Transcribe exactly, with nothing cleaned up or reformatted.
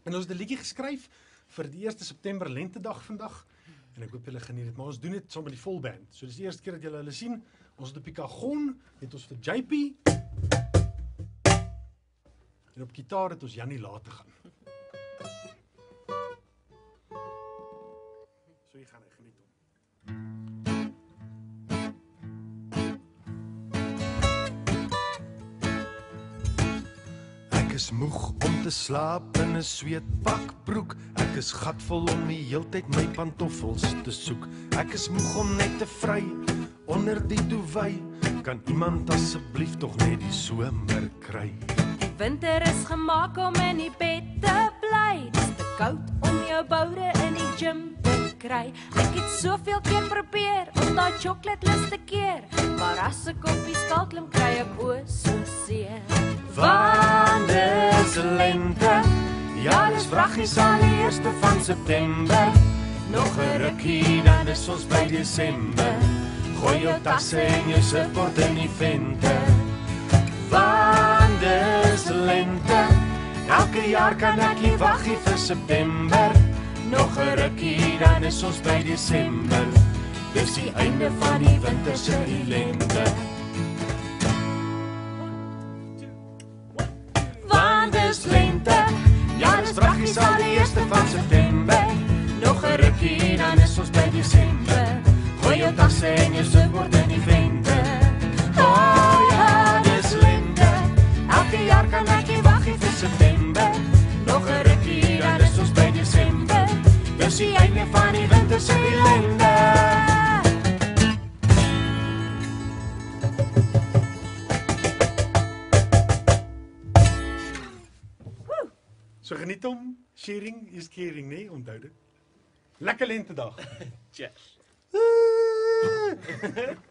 En ons het 'n liedjie geskryf vir die eerste September lentedag vandag. En ek hoop julle geniet dit, maar ons doen dit saam met die volband. So dis die eerste keer dat julle hulle sien. Ons het op die kagon, het ons vir J P. En op gitaar het ons Jannie later gaan. So hier gaan hy, geniet hom. Ek is moeg om te slaap in 'n sweetpakbroek. Ek is gatvol om die heeltyd my pantoffels te soek. Ek is moeg om net te vry onder die duvet. Kan iemand asseblief tog net die somer kry? Die winter is gemaak om in die bed te bly. Dis te koud om jou boude in die gym te kry. Ek het soveel keer probeer om daai chocolate lus te keer, maar as ek op die skaal klim kry ek o so seer. Want dis lente, ja dis vraggies al die eerste van September. Nog 'n rukkie dan is ons by Desember. Gooi jou tasse en jou surfboard in die vente. Want dis lente, elke jaar kan ek nie wag nie vir September. Nog 'n rukkie dan is ons by Desember. Dis die einde van die winter se ellende. Want dis lente, ja dis vraggies al die eerste van September. Nog 'n rukkie dan is ons by Desember. Gooi jou tasse en jou surfboard in die vente. Oh ja, dis lente, elke jaar kan ek nie wag nie vir September. Nog 'n rukkie dan is ons by Desember. Dis die einde van die winter se ellende. So geniet hom, sharing is caring, nee, onthou dit. Lekker lentedag. Cheers.